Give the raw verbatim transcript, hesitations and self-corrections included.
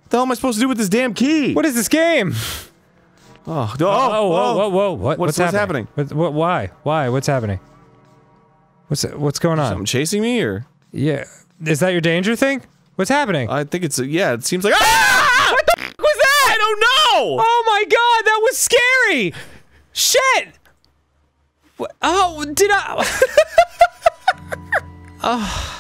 the hell am I supposed to do with this damn key? What is this game? Oh, oh, Oh, oh, whoa, whoa, whoa! What, what's, what's, what's happening? happening? What, what? Why? Why? What's happening? What's what's going on? Something chasing me, or? Yeah, is that your danger thing? What's happening? I think it's a, yeah. It seems like ah! What the f was that? I don't know. Oh my god, that was scary! Shit! What? Oh, did I? Oh.